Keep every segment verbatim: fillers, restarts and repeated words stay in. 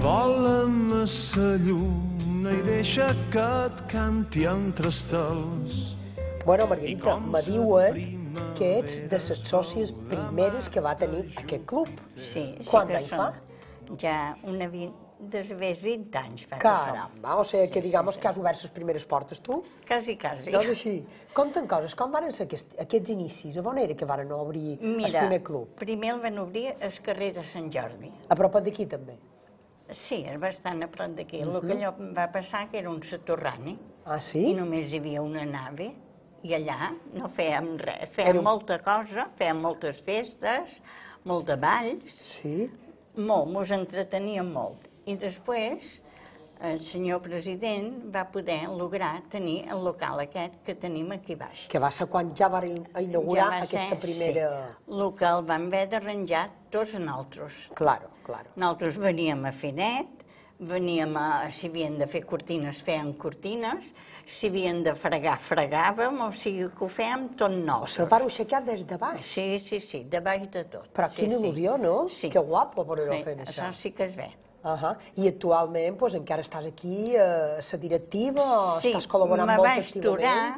Vola'm a sa lluna i deixa que et canti entre estels. Bueno, Margarita, me diuen que ets de les sòcies primeres que va tenir aquest club. Sí, sí Quant que anys són fa? Ja una vint, desvés vint anys fa que Caramba, o sigui que Sí, digamos sí, que has obert les primeres portes tu? som. Quasi, quasi. No és així. Conta'n coses, com van ser aquests, aquests inicis? A on era que van obrir el Mira, primer club? primer el van obrir al carrer de Sant Jordi. A prop d'aquí també? Sí, és bastant a prop d'aquí. El Mhm. que allò va passar que era un soterrani Ah, i sí? només hi havia una nave i allà no fèiem res. Fèiem Era un- molta cosa, fèiem moltes festes, molt de balls, Sí? molt, mos entreteníem molt. I després el senyor president va poder lograr tenir el local aquest que tenim aquí baix. Que va ser quan ja van inaugurar Ja va aquesta ser, primera... Sí, el que el vam haver d'arranjar tots nosaltres. Claro, claro. Nosaltres veníem a fer net, veníem a... Si havien de fer cortines, fèiem cortines, si havien de fregar, fregàvem, o sigui que ho fèiem tot O nosaltres. sigui, el van aixecar des de baix. Sí, sí, sí, de baix de tot. Però sí, quina sí. il·lusió, no? Sí. Que guapo poder-ho Sí, fer, això. això sí que es ve. Uh I actualment pues, encara estàs aquí a la directiva o Sí, estàs col·laborant me molt vaig activament? aturar,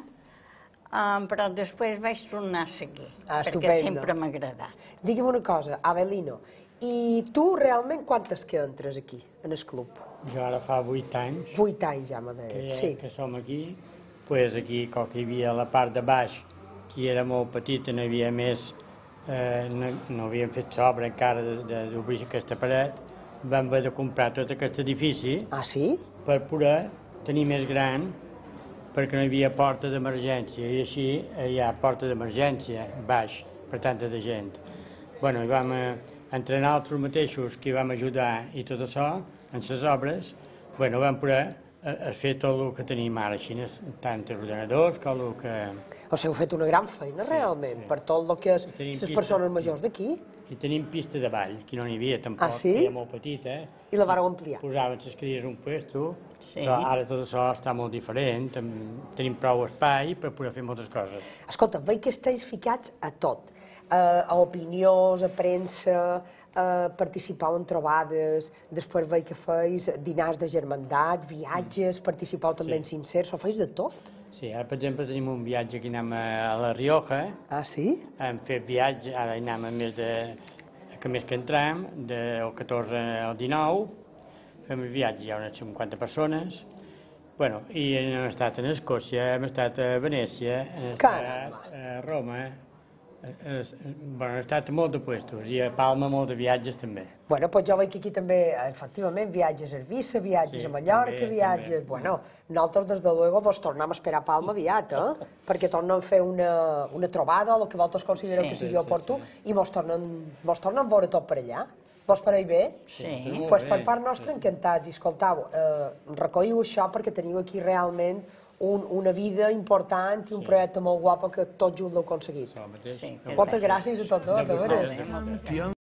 um, però després vaig tornar a seguir, Ah, perquè estupendo. sempre m'ha agradat. Digue'm una cosa, Avelino, i tu realment quantes que entres aquí, en el club? Jo ara fa vuit anys Vuit anys ja m'ha que, dit, sí. que som aquí. Pues aquí, com que hi havia la part de baix, que era molt petita, no hi havia més, eh, no, no havíem fet s'obra encara d'obrir aquesta paret, vam haver de comprar tot aquest edifici Ah, sí? per poder tenir més gran, perquè no hi havia porta d'emergència, i així eh, hi ha porta d'emergència baix per tanta de gent. Bueno, i vam, eh, entre nosaltres mateixos que hi vam ajudar i tot això, en les obres, bueno, vam poder a, a fer tot el que tenim ara, així, tant els ordenadors com el que... O sigui, heu fet una gran feina, realment, sí. per tot el que és Tenim les pista. persones majors d'aquí, I tenim pista de ball, que no n'hi havia tampoc, Ah, sí? que era molt petita, eh? i la vareu ampliar. Posaven les cadires a un puesto, Sí. però ara tot això està molt diferent, tem- tenim prou espai per poder fer moltes coses. Escolta, veig que estàs ficats a tot, a, a opinions, a premsa, a participar en trobades, després veig que feis dinars de germandat, viatges, participau també Sí. en sincers, ho feis de tot? Sí, ara, per exemple, tenim un viatge que anem a, a La Rioja, Ah, sí? hem fet viatge, ara hi anem a més de... que més que entrem, del catorze al dinou, fem el viatge, hi ha unes cinquanta persones, bueno, i hem estat en Escòcia, hem estat a Venècia, hem Caramba. estat a Roma, eh, eh, bueno, hem estat a molts de puestos, i a Palma molt de viatges també. Bueno, doncs jo veig que aquí també, efectivament, viatges a Eivissa, viatges Sí, a Mallorca, també, viatges... també. Bueno, nosaltres, des de luego, vos tornem a esperar a Palma aviat, eh? Perquè tornem a fer una, una trobada, o el que vosaltres considereu Sí, que sigui sí, sí, oportú, sí. i vos tornem, vos tornem a veure tot per allà. Vos pareix bé? Sí. Molt Pues bé, per part nostra, sí. encantats. I escoltau, eh, recolliu això perquè teniu aquí realment un, una vida important i un Sí. projecte molt guapo que tots junts l'heu aconseguit. Això mateix. Sí, No Moltes passa. gràcies a tots dos, de De veres. vosaltres. Molt bé, molt bé.